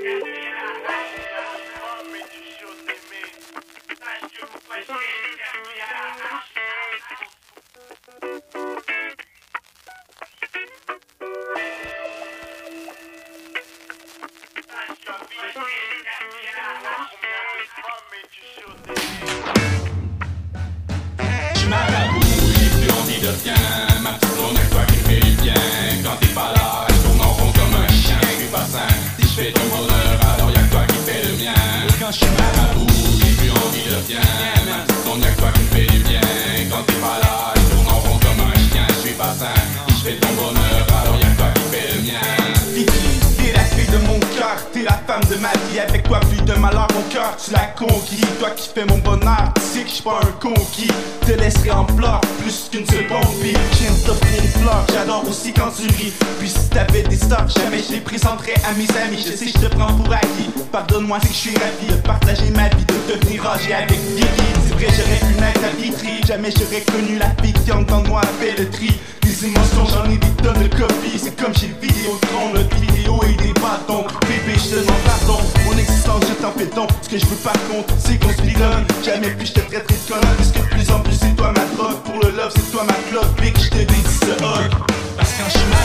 Tu m'arabouilles, plus envie de rien. Ma petite blonde avec toi qui fait du bien. Quand t'es pas là, je tourne en rond comme un chien. Je suis pas sain, si je fais ton bonheur, alors y'a que toi qui fais le mien. Quand je suis m'arabouille, plus envie de rien. Ma petite blonde, y'a que toi qui fais du bien. Quand t'es pas là, je tourne en rond comme un chien. Je suis pas sain, si je fais ton bonheur, alors y'a que toi qui fais le mien. T'es la fille de mon cœur, t'es la femme de ma vie. Avec toi plus de malheur mon cœur, tu l'as conquis. Toi qui fais mon bonheur, tu sais que je suis pas un conquis. Te laisserai en pleurs plus qu'une seconde vie. Je viens de t'offrir une fleur, j'adore aussi quand tu ris. Puis si t'avais des stars, jamais je les présenterais à mes amis. Je sais je te prends pour acquis, pardonne-moi c'est que je suis ravi de partager ma vie, de devenir âgé avec Vicky. C'est vrai j'aurais pu naître à Vitry, jamais j'aurais connu la fille qui entend de moi fait le tri. Les émotions j'en ai des tonnes de copies, c'est comme chez le Vidéotron, notre vidéo et des bâtons. Bébé je te demande pardon, mon existence je t'en fais don. Ce que je veux par contre c'est qu'on se bidonne. Jamais plus je te traiterai de connard, puisque de plus en plus c'est toi ma drogue. Pour le love c'est toi ma cloque, big je te dédie ce hug. Parce que quand je suis